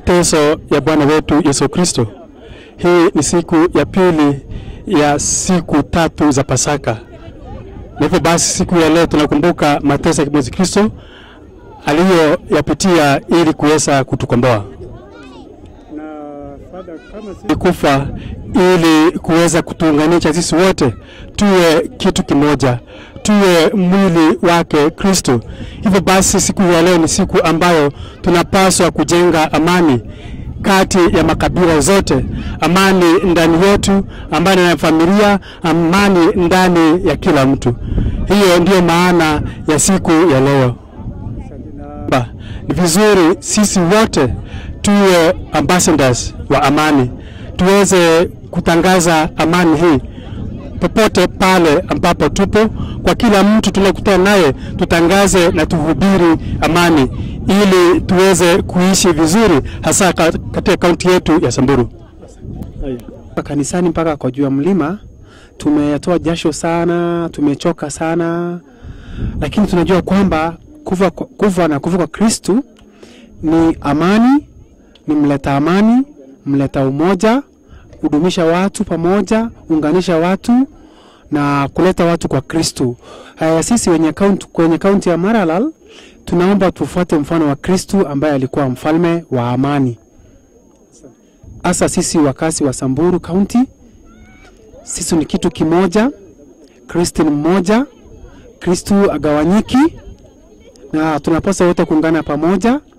mateso ya Bwana wetu Yesu Kristo. Hii ni siku ya pili ya siku tatu za Pasaka. Na hivyo basi siku ya leo tunakumbuka mateso ya Yesu Kristo aliyoyapitia ili kuweza kutukomboa. Na Father, kama sisi kufa ili kuweza kutuunganisha sisi wote tuwe kitu kimoja, tuwe mwili wake Kristo. Hivyo basi siku ya leo ni siku ambayo tunapaswa kujenga amani kati ya makabila zote, amani ndani yetu, amani ya familia, amani ndani ya kila mtu. Hiyo ndio maana ya siku ya leo. Ni vizuri sisi wote tuwe ambassadors wa amani, tuweze kutangaza amani hii popote pale ambapo tupo. Kwa kila mtu tunakutana naye tutangaze na tuhubiri amani ili tuweze kuishi vizuri, hasa katika kaunti yetu ya Samburu. Kanisani mpaka kwa juu ya mlima tumetoa jasho sana, tumechoka sana, lakini tunajua kwamba kufa na kufufuka Kristo ni amani, ni mleta amani, mleta umoja, kudumisha watu pamoja, unganisha watu na kuleta watu kwa Kristo. Sisi kwenye kaunti ya Maralal tunaomba tufuate mfano wa Kristo ambaye alikuwa mfalme wa amani. Asa sisi wakazi wa Samburu County, sisi ni kitu kimoja, Kristo ni mmoja, Kristo agawanyiki, na tunapaswa wote kuungana pamoja